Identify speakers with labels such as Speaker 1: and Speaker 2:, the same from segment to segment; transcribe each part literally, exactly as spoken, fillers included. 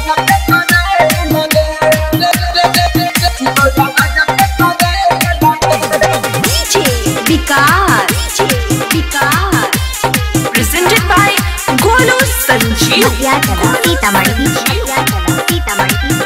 Speaker 1: Presented by Golu Sanjeev.
Speaker 2: Sitamarhi Sitamarhi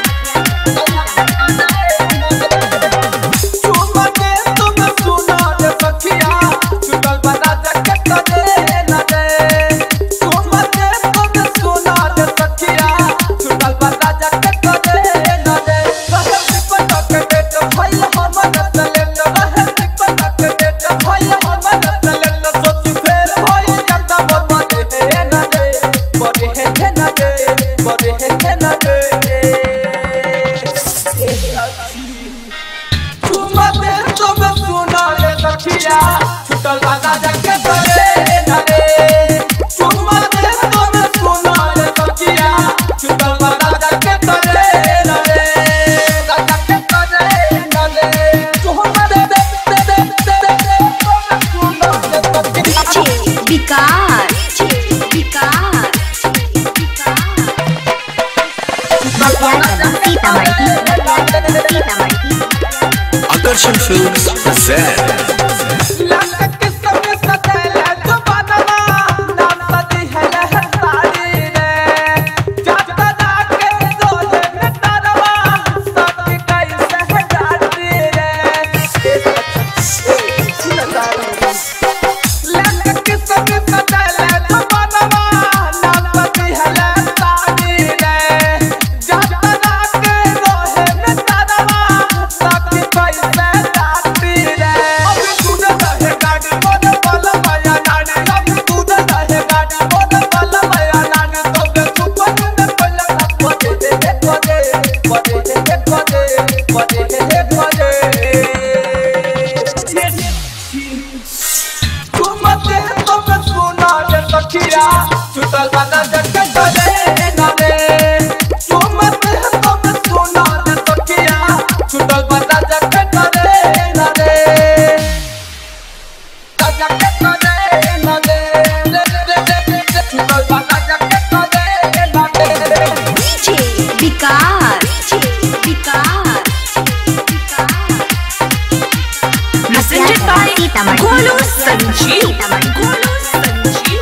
Speaker 3: Akarshan Films present
Speaker 1: Presented by Golu Sanjeev. Golu Sanjeev.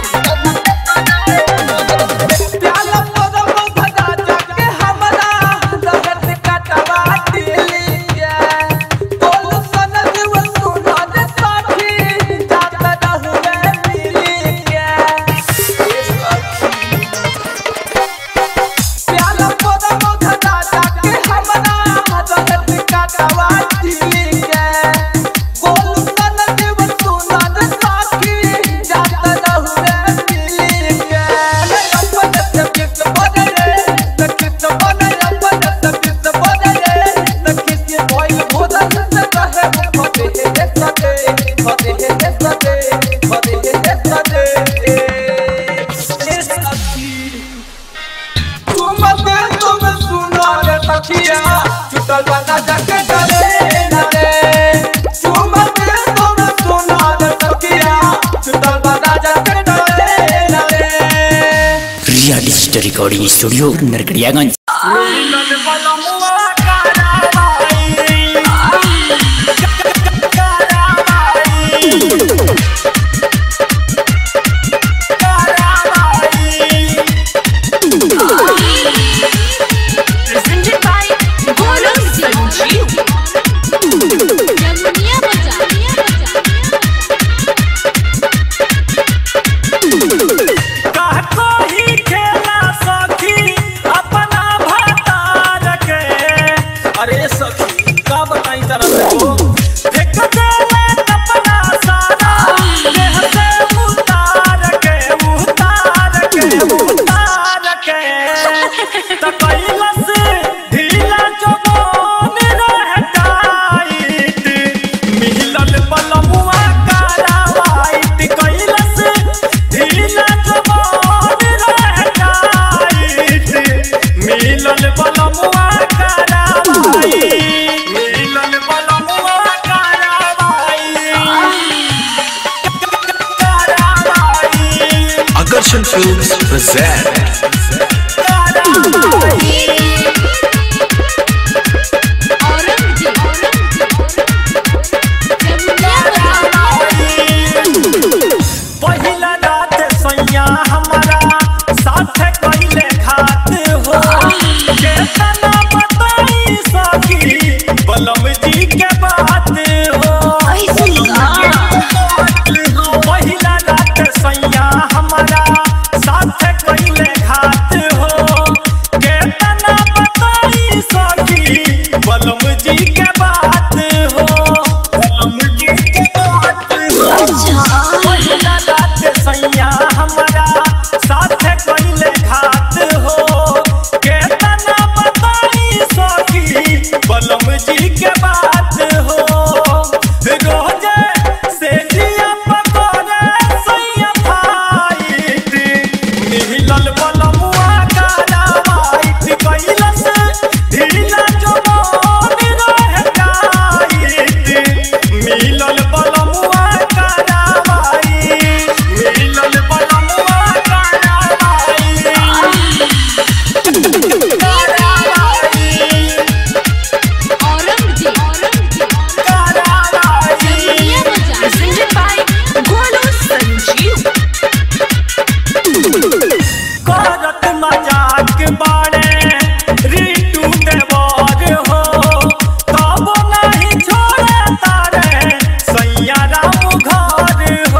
Speaker 3: Ria Digital Recording Studio Narkadiaganj.
Speaker 1: Presented by Golu Sanjeev.
Speaker 4: अरे सखी का बताई तरह से फेंक देले कपड़ा सारा देह से उतार के उतार के उतार के त कैला से ढीला जवान रह टाइट मिलल बलमुआ करावाइट कैला से ढीला जवान रह टाइट मिलल बलमुआ
Speaker 3: Akarshan Films present
Speaker 4: पहिला रात सैया हमारा साथ कइले खात हो केतना बताई सखी बलम जी के बात हो पहिला रात सैया हमारा साथ कइले खात हो केतना बताई सखी बलम जी के बात हो बलम जी के बात हो पहिला रात सैया हमारा साथ कइले खात हो केतना बताई सखी बलम जी के बात हो रोजे से जिया पकोरे सैया फाइट मिलल बलमुआ करावाइट कैलस ढीला जवान रह जाइत मिलल बलमुआ करावाइट मिलल बलमुआ करावाइट
Speaker 1: Presented by Golu Sanjeev.
Speaker 4: करत मजाक बाड़े रीतू देवर हो तब नहीं छोड़े तारे सैया राम घर हो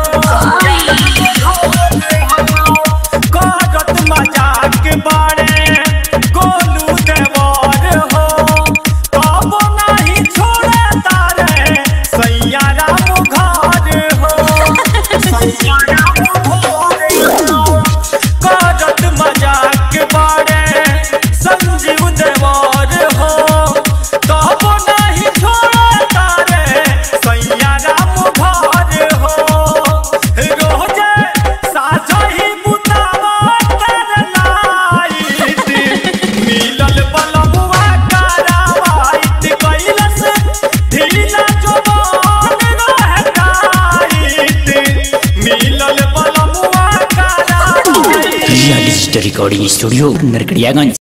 Speaker 4: करत मजाक बाड़े गोलू देवर हो तब नहीं छोड़े तारे सैया राम घर हो सैया राम घर हो करत मजाक बाड़े संजीव देवर हो तब नहीं छोड़े तारे सैया राम घर हो रोजे साझही बुतावा कर लाइट मिलल बलमुआ करावाइट कैलस ढीला जवान रह जाइत मिलल बलमुआ करावाइट
Speaker 3: real story recording studio Narkatiaganj.